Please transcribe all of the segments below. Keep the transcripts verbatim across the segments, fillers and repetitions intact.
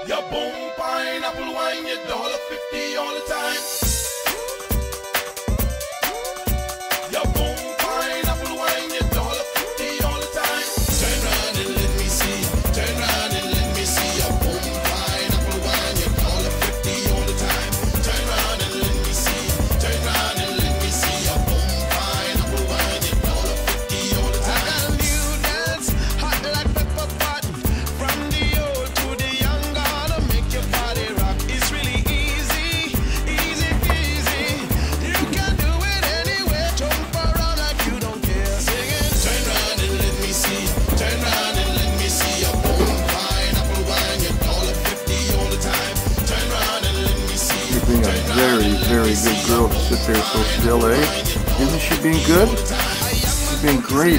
Your boom pineapple wine, your dollar fifty all the time. Your boom pineapple wine, your dollar fifty all the time. Turn round and let me see. Turn round and let me see. Your boom pineapple wine, your dollar fifty all the time. Turn round and let me see. Turn round and let me see. Your boom pineapple wine, your dollar fifty all the time. I got a new dance, hot like pepper pot. From the old to the young, gonna make your body rock. It's really easy, easy peasy. You can do it anywhere. Jump around like you don't care. Singing. Turn round and let me see. Turn round and let me see. Your boom pineapple wine, your dollar fifty all the time. Turn round and let me see. You're being a very, very good girl to sit there so still, eh? Isn't she being good? She's being great.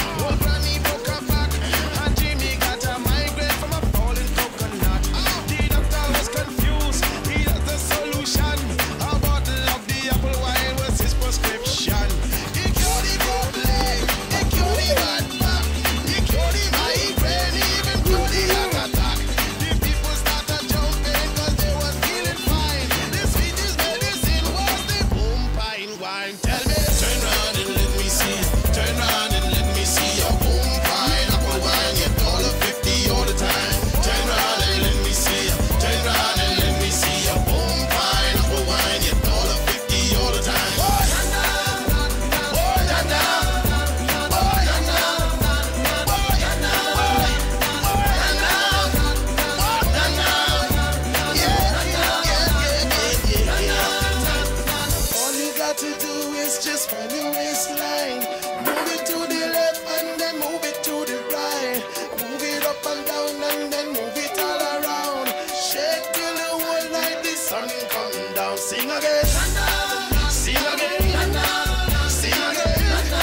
Sing again, sing again, sing again.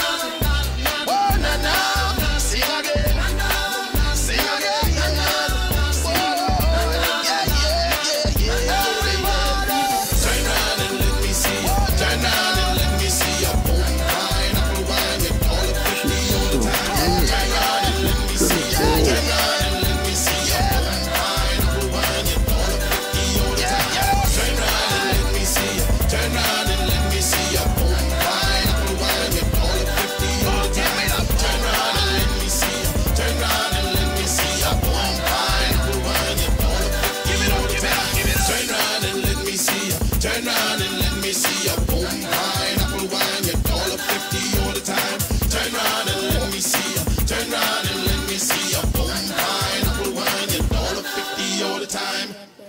Oh na na, sing again, sing again. Oh yeah yeah yeah yeah. Everybody, turn round and let me see. Turn round and let me see your boom pineapple wine, your dollar fifty all the time. Turn round and let me see. Turn round and let me see your boom pineapple wine, your dollar fifty all the time. Turn round and let me see. Turn round and let me see your boom pineapple wine, your dollar fifty all the time. Turn round and let me see. Turn round and let me see your boom pineapple wine, your dollar fifty all the time. Turn round and let me see. Turn round and let me see your boom pineapple wine, your dollar fifty all the time. Turn round and let me see. Turn round and let me see your boom pineapple wine, your dollar fifty all the time.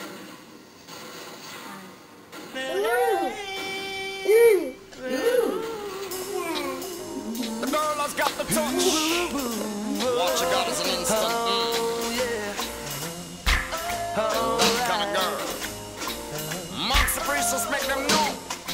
The girl has got the touch. What you got is an instant. Mm. That kind of girl. Marks the priestess, make them know.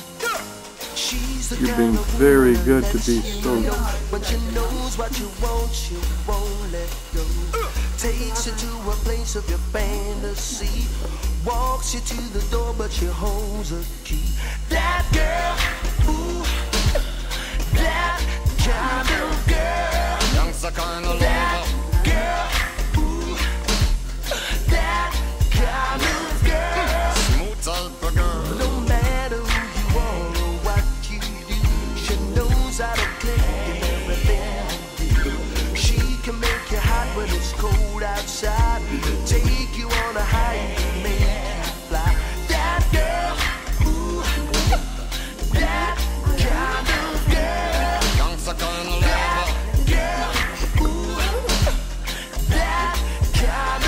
You're being very good to be so. But she knows what you want, she won't let go. Takes you to a place of your fantasy. Walks you to the door, but she holds a key. That girl, ooh, that kind of girl. Youngster kind of That girl, ooh, that kind of girl. smooth type of girl. No matter who you are or what you do, she knows how to click in everything you do. She can make you hot when it's cold outside. Take you on a high and make you fly. That girl, ooh, that kind of girl. Youngster kind of That lover. girl, ooh, that kind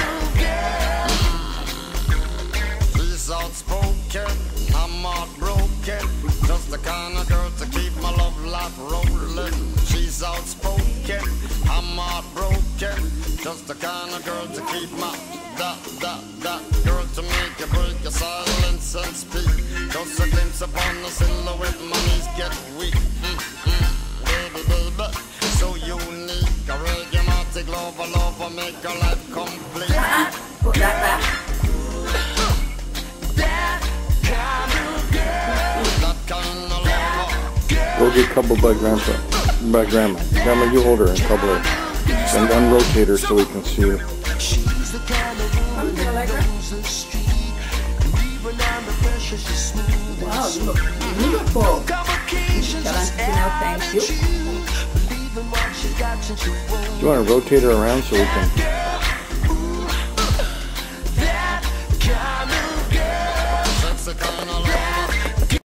of girl. She's outspoken, I'm heartbroken. Just the kind of girl to keep my love life rolling. She's outspoken, I'm heartbroken. Just the kind of girl to keep my that that that girl to make you break your silence and speak. Just a glimpse upon the silhouette, my knees get weak. Mm, mm, baby, baby, so unique. A reggae lover, lover, make your life complete. Put that back. That kind of girl. That kind of lover. Go get coupled by grandpa, by grandma. Grandma, you hold her and couple her. And unrotate her so we can see her. She's She's the kind of woman gonna like that her. knows the street. And even under pressure, she's smooth Wow, and you look sweet. beautiful. Convocations Got on is female, thank you. attitude. Believe in what she got and she won't. Do you want to rotate her around so we can